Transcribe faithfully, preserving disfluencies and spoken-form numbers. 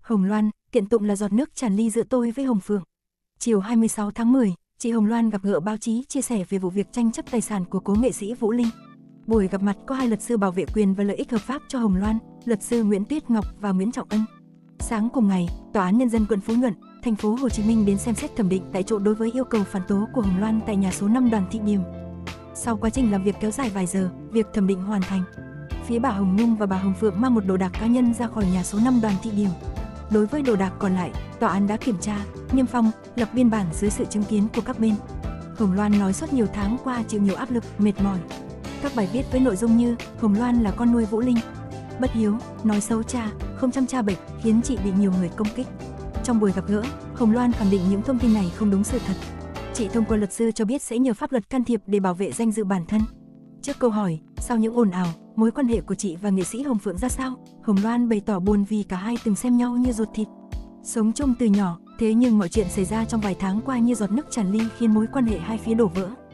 Hồng Loan, kiện tụng là giọt nước tràn ly giữa tôi với Hồng Phượng. Chiều hai mươi sáu tháng mười, chị Hồng Loan gặp gỡ báo chí chia sẻ về vụ việc tranh chấp tài sản của cố nghệ sĩ Vũ Linh. Buổi gặp mặt có hai luật sư bảo vệ quyền và lợi ích hợp pháp cho Hồng Loan, luật sư Nguyễn Tuyết Ngọc và Nguyễn Trọng Ân. Sáng cùng ngày, Tòa án Nhân dân quận Phú Nhuận, thành phố Hồ Chí Minh đến xem xét thẩm định tại chỗ đối với yêu cầu phản tố của Hồng Loan tại nhà số năm Đoàn Thị Điểm. Sau quá trình làm việc kéo dài vài giờ, việc thẩm định hoàn thành. Phía bà Hồng Nhung và bà Hồng Phượng mang một đồ đạc cá nhân ra khỏi nhà số năm Đoàn Thị Điểm. Đối với đồ đạc còn lại, tòa án đã kiểm tra, niêm phong, lập biên bản dưới sự chứng kiến của các bên. Hồng Loan nói suốt nhiều tháng qua chịu nhiều áp lực, mệt mỏi. Các bài viết với nội dung như Hồng Loan là con nuôi Vũ Linh, bất hiếu, nói xấu cha, không chăm cha bệnh khiến chị bị nhiều người công kích. Trong buổi gặp gỡ, Hồng Loan khẳng định những thông tin này không đúng sự thật. Chị thông qua luật sư cho biết sẽ nhờ pháp luật can thiệp để bảo vệ danh dự bản thân. Trước câu hỏi, sau những ồn ào, mối quan hệ của chị và nghệ sĩ Hồng Phượng ra sao? Hồng Loan bày tỏ buồn vì cả hai từng xem nhau như ruột thịt. Sống chung từ nhỏ, thế nhưng mọi chuyện xảy ra trong vài tháng qua như giọt nước tràn ly khiến mối quan hệ hai phía đổ vỡ.